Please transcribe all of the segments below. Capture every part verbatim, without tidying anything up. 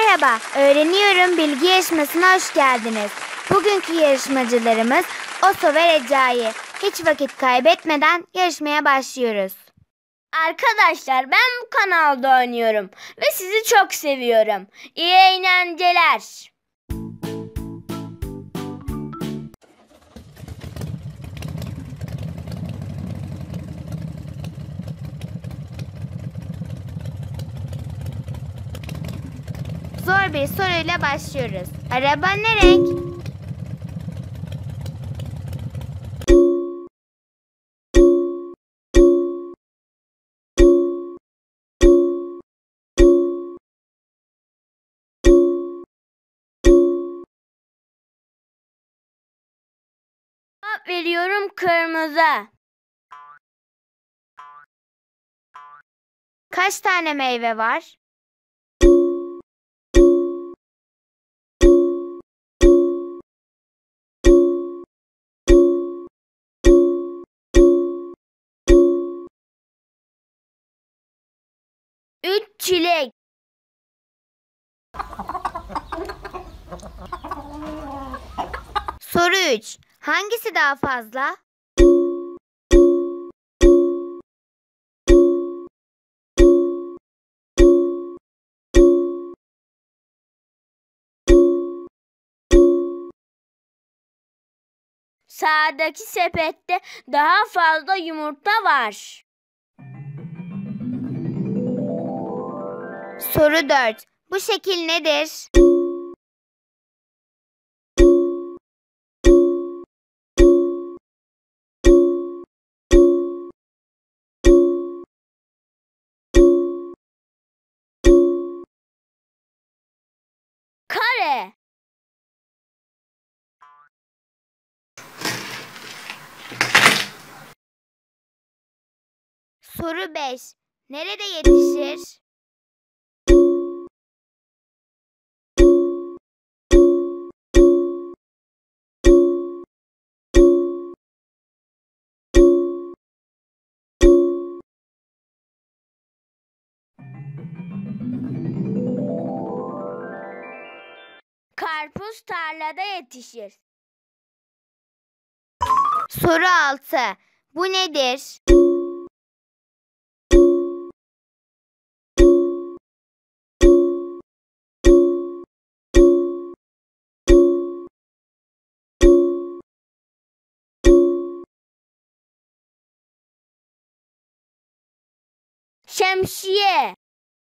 Merhaba, Öğreniyorum Bilgi Yarışması'na hoş geldiniz. Bugünkü yarışmacılarımız Oso ve Recai. Hiç vakit kaybetmeden yarışmaya başlıyoruz. Arkadaşlar, ben bu kanalda oynuyorum ve sizi çok seviyorum. İyi eğlenceler. Zor bir soruyla başlıyoruz. Araba ne renk? Cevap veriyorum, kırmızı. Kaç tane meyve var? Üç çilek. Soru üç. Hangisi daha fazla? Sağdaki sepette daha fazla yumurta var. Soru dört. Bu şekil nedir? Kare. Soru beş. Nerede yetişir? Karpuz tarlada yetişir. Soru altı. Bu nedir? Şemsiye.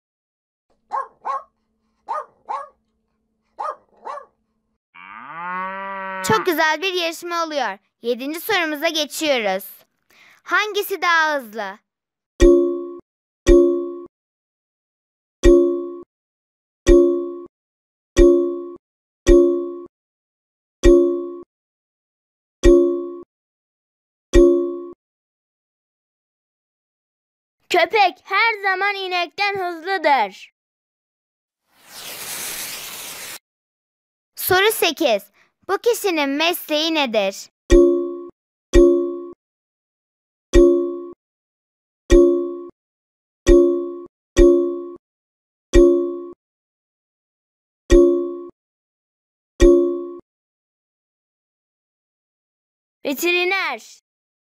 Çok güzel bir yarışma oluyor. Yedinci sorumuza geçiyoruz. Hangisi daha hızlı? Köpek her zaman inekten hızlıdır. Soru sekiz. Bu kişinin mesleği nedir? Veteriner.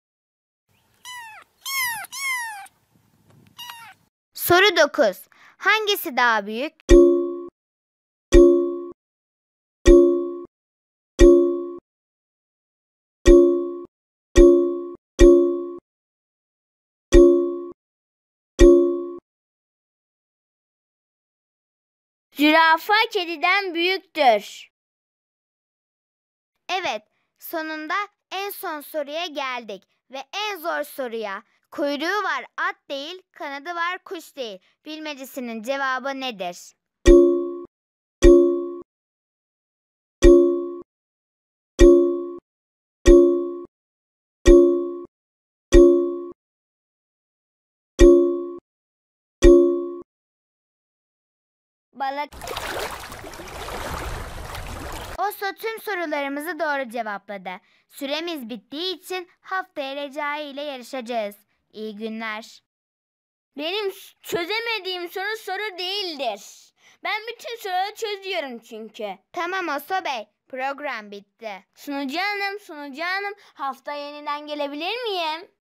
Soru dokuz. Hangisi daha büyük? Zürafa kediden büyüktür. Evet, sonunda en son soruya geldik ve en zor soruya. Kuyruğu var at değil, kanadı var kuş değil. Bilmecesinin cevabı nedir? Balık. Oso tüm sorularımızı doğru cevapladı. Süremiz bittiği için haftaya Recai ile yarışacağız. İyi günler. Benim çözemediğim soru soru değildir. Ben bütün soruları çözüyorum çünkü. Tamam Oso Bey, program bitti. Sunucu hanım, sunucu hanım, hafta yeniden gelebilir miyim?